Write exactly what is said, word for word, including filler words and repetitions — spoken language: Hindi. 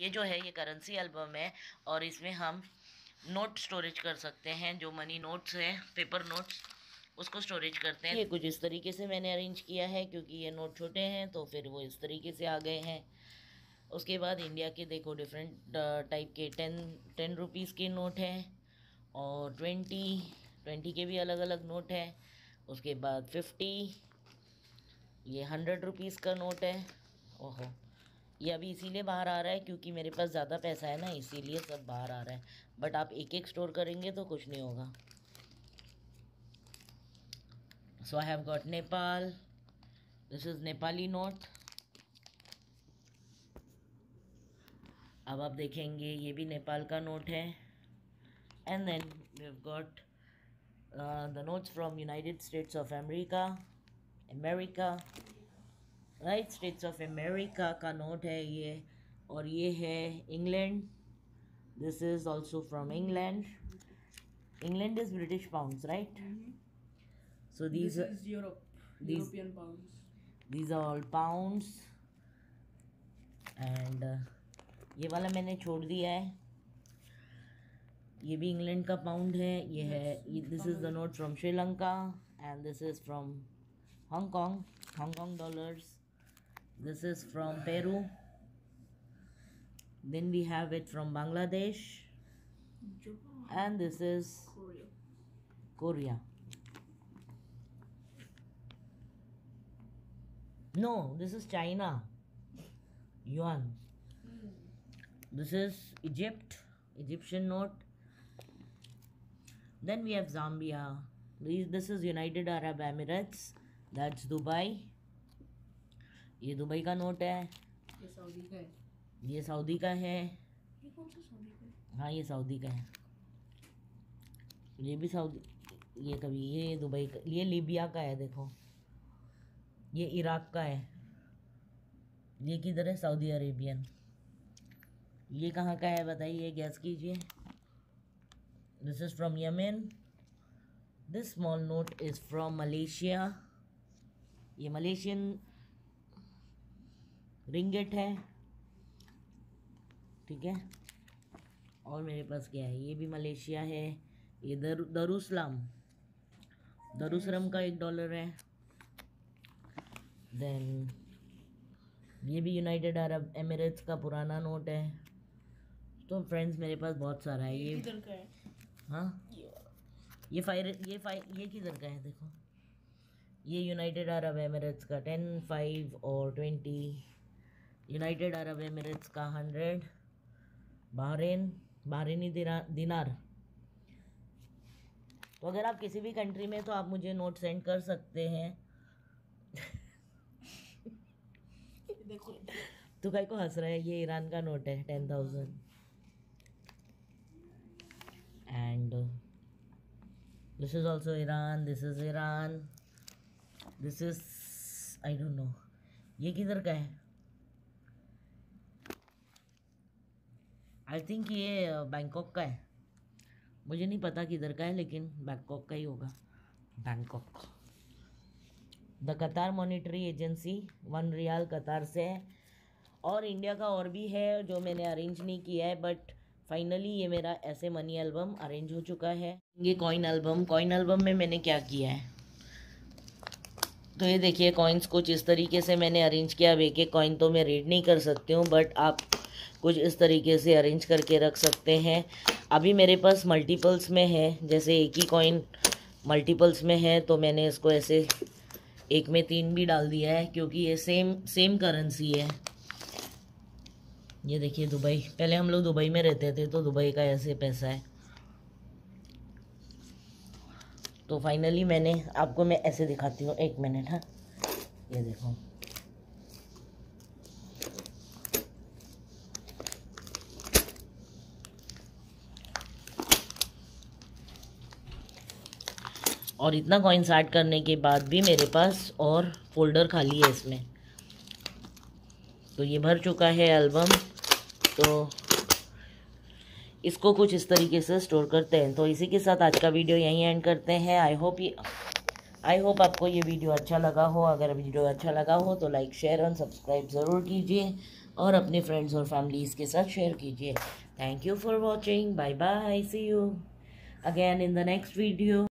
ये जो है ये करेंसी एल्बम है और इसमें हम नोट स्टोरेज कर सकते हैं, जो मनी नोट्स हैं, पेपर नोट्स, उसको स्टोरेज करते हैं। ये कुछ इस तरीके से मैंने अरेंज किया है क्योंकि ये नोट छोटे हैं तो फिर वो इस तरीके से आ गए हैं। उसके बाद इंडिया के देखो डिफरेंट टाइप के टेन टेन रुपीज़ के नोट हैं और ट्वेंटी ट्वेंटी के भी अलग अलग नोट हैं। उसके बाद फिफ्टी, ये हंड्रेड रुपीज़ का नोट है। ओहो, ये अभी इसीलिए बाहर आ रहा है क्योंकि मेरे पास ज़्यादा पैसा है ना, इसीलिए सब बाहर आ रहा है। बट आप एक एक स्टोर करेंगे तो कुछ नहीं होगा। So I have got Nepal, this is Nepali note. अब आप देखेंगे ये भी नेपाल का नोट है। And then we have got the notes from United States of America America right States of America का नोट है ये। और ये है England, this is also from England. England is British pounds, right? So these is Europe, European pounds, these are all pounds. And ये वाला मैंने छोड़ दिया है, ये भी इंग्लैंड का पाउंड है। ये है, this is the note from Sri Lanka and this is from Hong Kong, Hong Kong dollars. This is from Peru. Then we have it from Bangladesh. And this is Korea. Korea. No, this is China. Yuan. This is Egypt, Egyptian note. Then we have Zambia. This is United Arab Emirates. That's Dubai. ये दुबई का नोट है। ये सऊदी का है। ये सऊदी का है। ये कौन सा सऊदी का है? हाँ, ये सऊदी का है। ये भी सऊदी, ये कभी ये दुबई का, ये लीबिया का है। देखो ये इराक का है। ये किधर है? Saudi Arabian. ये कहाँ का है बताइए, गैस कीजिए। This is from Yemen. This small note is from Malaysia. ये मलेशियन रिंगेट है, ठीक है। और मेरे पास क्या है, ये भी मलेशिया है। ये दर दरुसलाम दरुसलम का एक डॉलर है। देन ये भी यूनाइटेड अरब एमिरेट्स का पुराना नोट है। तो फ्रेंड्स मेरे पास बहुत सारा है। ये किधर का है? हाँ, ये फाइव ये फाइव ये किधर का है? देखो ये यूनाइटेड अरब एमिरेट्स का टेन, फाइव और ट्वेंटी। यूनाइटेड अरब एमिरेट्स का हंड्रेड। Bahrain Bahraini dinar. तो अगर आप किसी भी कंट्री में, तो आप मुझे नोट सेंड कर सकते हैं। देखो तो काय को हंस रहा है? ये ईरान का नोट है, ten thousand. And this is also Iran, this is Iran, this is I don't know ये किधर का है। आई थिंक ये बैंकॉक का है, मुझे नहीं पता किधर का है, लेकिन बैंकॉक का ही होगा। Bangkok. The Qatar monetary agency, one riyal Qatar से है। और इंडिया का और भी है जो मैंने अरेंज नहीं किया है, बट फाइनली ये मेरा ऐसे मनी एल्बम अरेंज हो चुका है। ये कॉइन एल्बम, कॉइन एल्बम में मैंने क्या किया है, तो ये देखिए कॉइन्स कुछ इस तरीके से मैंने अरेंज किया। अब एक एक कॉइन तो मैं रीड नहीं कर सकती हूँ, बट आप कुछ इस तरीके से अरेंज करके रख सकते हैं। अभी मेरे पास मल्टीपल्स में है, जैसे एक ही कॉइन मल्टीपल्स में है, तो मैंने इसको ऐसे एक में तीन भी डाल दिया है, क्योंकि ये सेम सेम करेंसी है। ये देखिए दुबई, पहले हम लोग दुबई में रहते थे, तो दुबई का ऐसे पैसा है। तो फाइनली मैंने आपको, मैं ऐसे दिखाती हूँ, एक मिनट। हाँ, ये देखो, और इतना कॉइन्स ऐड करने के बाद भी मेरे पास और फोल्डर खाली है इसमें। तो ये भर चुका है एल्बम, तो इसको कुछ इस तरीके से स्टोर करते हैं। तो इसी के साथ आज का वीडियो यहीं एंड करते हैं। आई होप ये आई होप आपको ये वीडियो अच्छा लगा हो। अगर वीडियो अच्छा लगा हो तो लाइक, शेयर और सब्सक्राइब ज़रूर कीजिए। और अपने फ्रेंड्स और फैमिलीज़ के साथ शेयर कीजिए। Thank you for watching, bye bye, see you again in the next video.